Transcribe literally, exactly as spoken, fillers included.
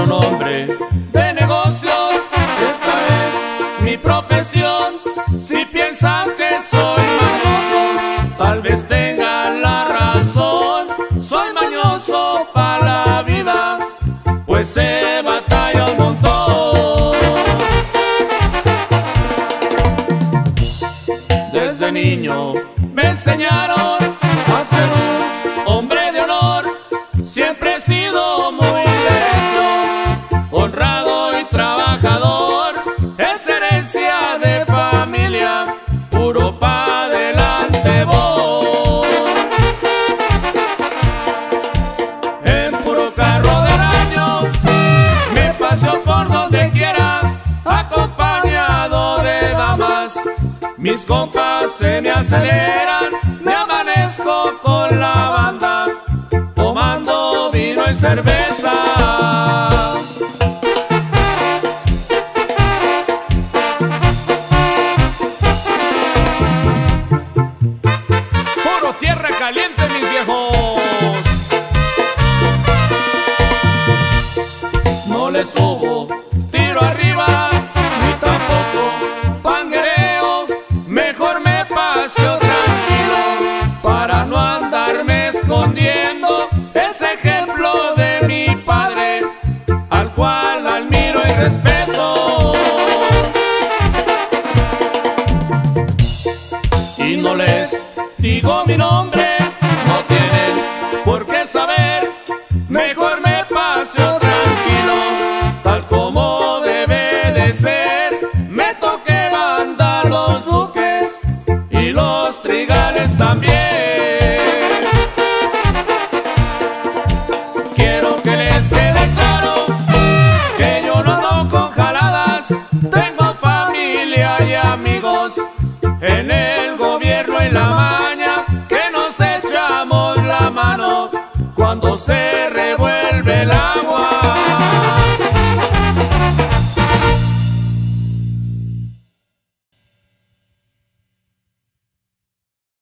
un hombre de negocios, esta es mi profesión. Si piensan que soy mañoso, tal vez tengan la razón. Soy mañoso para la vida, pues se batalla un montón. Desde niño me enseñaron a ser un hombre de honor. Siempre he sido muy derecho, honrado y trabajador. Es herencia de familia, puro pa' adelante voy. En puro carro del año me paseo por donde quiera, acompañado de damas. Mis compas se me aceleran, me amanezco con la banda, tomando vino y cerveza. Puro tierra caliente, mis viejos. No le subo tiro arriba, ni tampoco panguereo. Mejor me paseo tranquilo para no andarme escondiendo. Es ejemplo de mi padre, al cual admiro y respeto. Y no les digo mi nombre, no tienen por qué saber. Mejor me paseo tranquilo, tal como debe de ser. Me toqué banda los Duques y los Trigales también. Quiero que les quede claro que yo no ando con jaladas. Tengo familia y amigos en el gobierno y la maña, que nos echamos la mano cuando se revuelve